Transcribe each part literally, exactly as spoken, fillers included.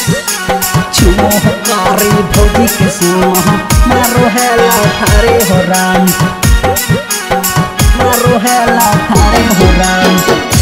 छुओ कारी भौजी के सुनो मारो है लाठारे हो राम, मारो है लाठारे हो राम।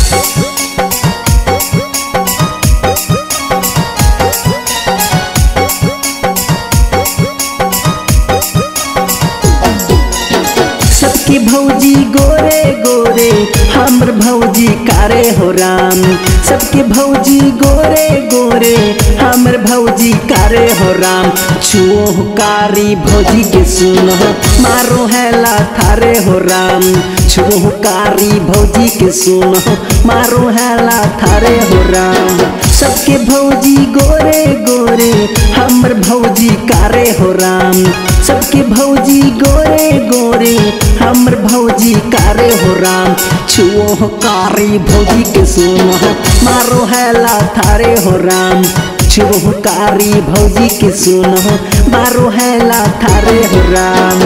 सबकी भौजी गोरे गोरे हमर भौजी कारे हो राम, सबके भौजी गोरे गोरे हमर भौजी कारे हो राम। छुओ कारी भौजी के सुनो मारो है लाठारे हो राम, छुओ कारी भौजी के सुनो मारो है लाठारे हो राम। सबके भौजी गोरे गोरे हमर भौजी कारे हो राम, सबके भौजी गोरे गोरे हमर भौजी कारे हो राम। छुओ कारी भौजी के सुनो मारो है लाठारे हो राम, छुओ कारी भौजी के सुनो मारो है लाठारे हो राम।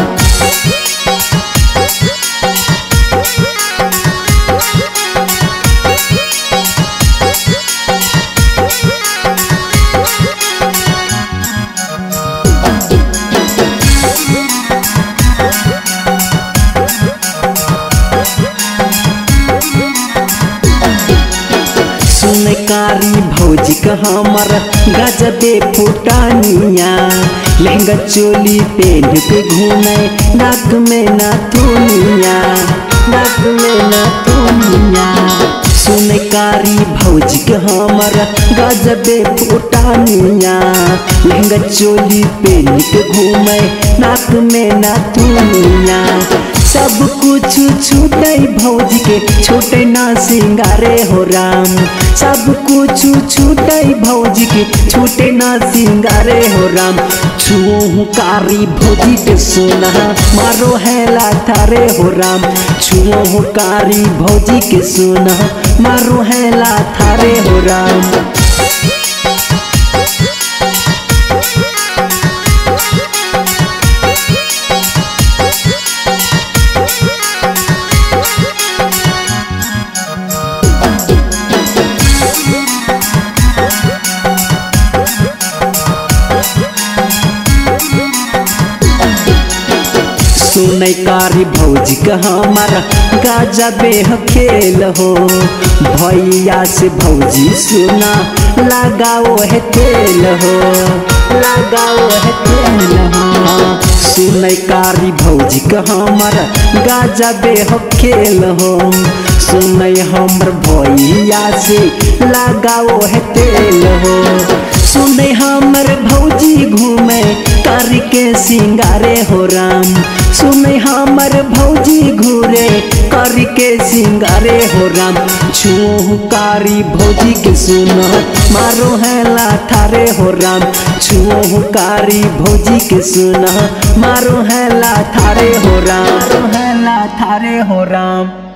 कारी भौजी का हमर गजबे फुटानिया, लहंगा चोली पहन के घूमे नाक में नाथुनिया, नाक में नाथुनिया। सुन कारी भौजी के हमर गजबे फुटानिया, लहंगा चोली पहन के घूमे नाक में नाथुनिया। सब कुछ छूटे भौजी के छूटे ना सिंगारे हो राम, सब कुछ छूटे भौजी के छूटे ना सिंगारे हो राम। छुओ कारी भौजी के सोना मारो है लाठारे हो राम, छुओ कारी भौजी के सोना मारो है लाठारे हो राम। सुनै कारी भौजी का हमारा गजबे खेल हो, भैया से भौजी सुना लगाओ है तेल हो, लगाओ है तेल हो। सुनै कारी भौजी का हमारा गजबे खेल हो, सुनै हमर भैया से लगाओ है तेल हो। सुनै हमर भौजी घूमे करके सिंगारे हो राम, सुनै हमर भौजी घूरे करके सिंगारे हो राम। छुओ कारी भौजी के सुनो मारो है लाठारे हो राम, छुओ कारी भौजी के सुनो मारो है लाठारे हो राम, मारो है लाठारे हो राम।